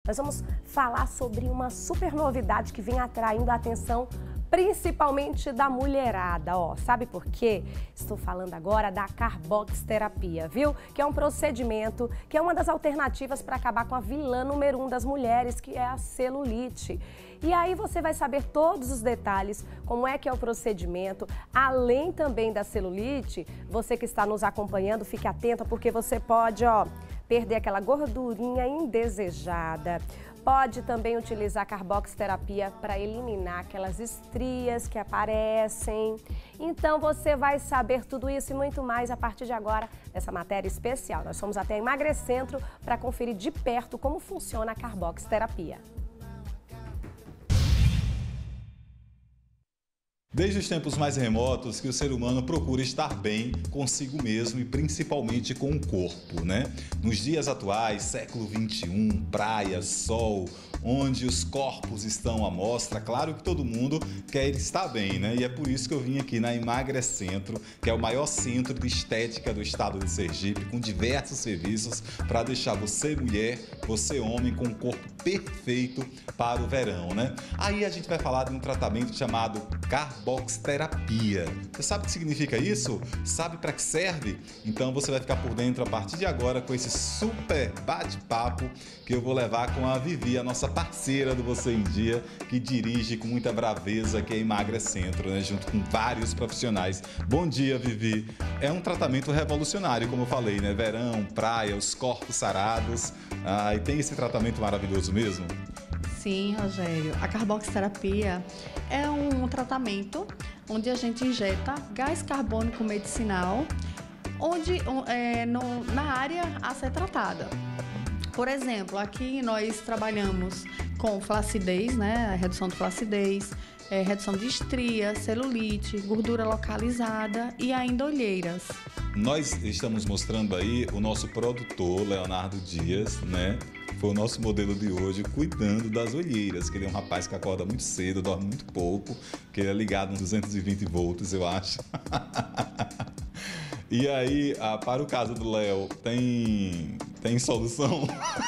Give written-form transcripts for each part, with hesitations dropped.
nós vamos falar sobre uma super novidade que vem atraindo a atenção principalmente da mulherada, ó. Sabe por quê? Estou falando agora da carboxterapia, viu? Que é um procedimento, que é uma das alternativas para acabar com a vilã número 1 das mulheres, que é a celulite. E aí você vai saber todos os detalhes, como é que é o procedimento, além também da celulite. Você que está nos acompanhando, fique atenta, porque você pode, ó, perder aquela gordurinha indesejada. Pode também utilizar a carboxterapia para eliminar aquelas estrias que aparecem. Então você vai saber tudo isso e muito mais a partir de agora nessa matéria especial. Nós fomos até a Emagrecentro para conferir de perto como funciona a carboxterapia. Desde os tempos mais remotos que o ser humano procura estar bem consigo mesmo e principalmente com o corpo, né? Nos dias atuais, século XXI, praia, sol, onde os corpos estão à mostra, claro que todo mundo quer estar bem, né? E é por isso que eu vim aqui na Emagrecentro, que é o maior centro de estética do estado de Sergipe, com diversos serviços para deixar você mulher, você homem, com um corpo perfeito para o verão, né? Aí a gente vai falar de um tratamento chamado carboxterapia. Você sabe o que significa isso? Sabe para que serve? Então você vai ficar por dentro a partir de agora com esse super bate-papo que eu vou levar com a Vivi, a nossa parceira do Você em Dia, que dirige com muita braveza aqui a Emagrecentro, né? Junto com vários profissionais. Bom dia, Vivi. É um tratamento revolucionário, como eu falei, né? Verão, praia, os corpos sarados. E tem esse tratamento maravilhoso mesmo? Sim, Rogério. A carboxterapia é um tratamento onde a gente injeta gás carbônico medicinal na área a ser tratada. Por exemplo, aqui nós trabalhamos com flacidez, né? Redução de flacidez, redução de estria, celulite, gordura localizada e ainda olheiras. Nós estamos mostrando aí o nosso produtor, Leonardo Dias, né? Foi o nosso modelo de hoje, cuidando das olheiras, que ele é um rapaz que acorda muito cedo, dorme muito pouco, que ele é ligado nos 220 volts, eu acho. E aí, para o caso do Léo, tem solução?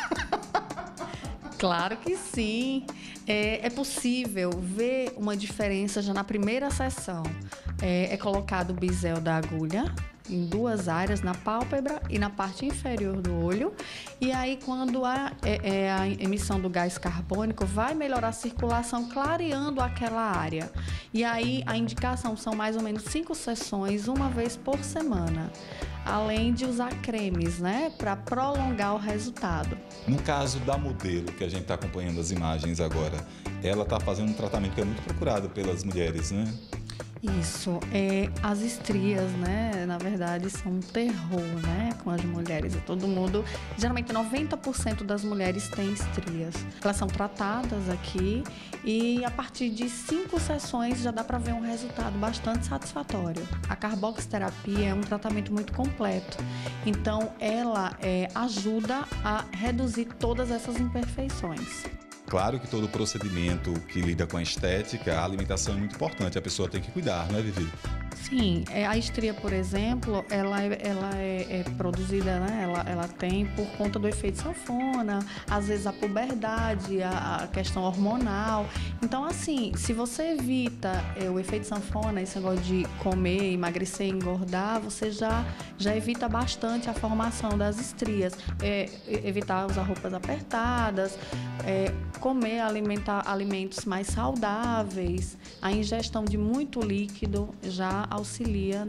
Claro que sim. É possível ver uma diferença já na primeira sessão. É colocado o bisel da agulha em duas áreas, na pálpebra e na parte inferior do olho. E aí, quando a emissão do gás carbônico vai melhorar a circulação, clareando aquela área. E aí, a indicação são mais ou menos 5 sessões, uma vez por semana. Além de usar cremes, né, para prolongar o resultado. No caso da modelo, que a gente está acompanhando as imagens agora, ela está fazendo um tratamento que é muito procurado pelas mulheres, né? Isso, as estrias, né, na verdade, são um terror, né, com as mulheres. Todo mundo, geralmente 90% das mulheres têm estrias. Elas são tratadas aqui e a partir de 5 sessões já dá para ver um resultado bastante satisfatório. A carboxterapia é um tratamento muito completo, então ela ajuda a reduzir todas essas imperfeições. Claro que todo procedimento que lida com a estética, a alimentação é muito importante, a pessoa tem que cuidar, não é, Vivi? Sim, a estria, por exemplo, ela é produzida, né? Ela tem por conta do efeito sanfona, às vezes a puberdade, a questão hormonal. Então, assim, se você evita o efeito sanfona, esse negócio de comer, emagrecer, engordar, você já evita bastante a formação das estrias. Evitar usar roupas apertadas, comer, alimentar alimentos mais saudáveis, a ingestão de muito líquido já auxilia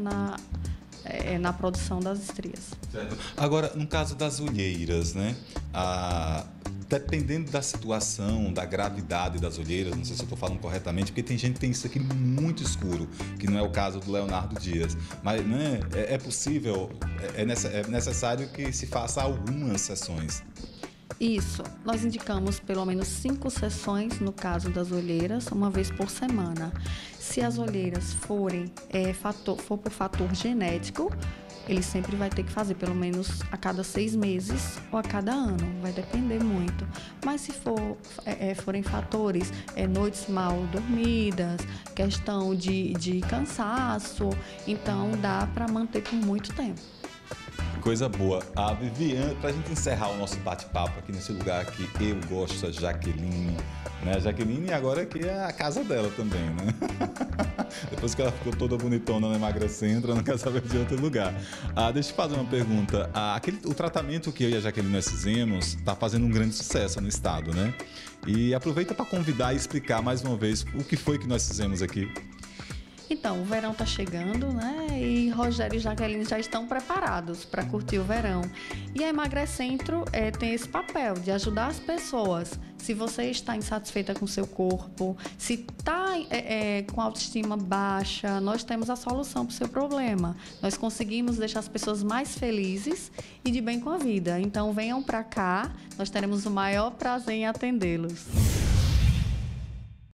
na produção das estrias. Certo. Agora, no caso das olheiras, né? Dependendo da situação, da gravidade das olheiras, não sei se eu estou falando corretamente, porque tem gente que tem isso aqui muito escuro, que não é o caso do Leonardo Dias. Mas, né, é possível, é necessário que se faça algumas sessões. Isso, nós indicamos pelo menos 5 sessões, no caso das olheiras, uma vez por semana. Se as olheiras for por fator genético, ele sempre vai ter que fazer pelo menos a cada 6 meses ou a cada ano, vai depender muito. Mas se forem fatores, noites mal dormidas, questão de cansaço, então dá para manter por muito tempo. Coisa boa. A Viviane, pra gente encerrar o nosso bate-papo aqui nesse lugar que eu gosto, a Jaqueline, né? A Jaqueline agora aqui é a casa dela também, né? Depois que ela ficou toda bonitona, né, emagrecendo, ela não quer saber de outro lugar. Deixa eu fazer uma pergunta. O tratamento que eu e a Jaqueline nós fizemos está fazendo um grande sucesso no estado, né? E aproveita para convidar e explicar mais uma vez o que foi que nós fizemos aqui. Então, o verão está chegando, né? E Rogério e Jaqueline já estão preparados para curtir o verão. E a Emagrecentro tem esse papel de ajudar as pessoas. Se você está insatisfeita com o seu corpo, se está com autoestima baixa, nós temos a solução para o seu problema. Nós conseguimos deixar as pessoas mais felizes e de bem com a vida. Então, venham para cá, nós teremos o maior prazer em atendê-los.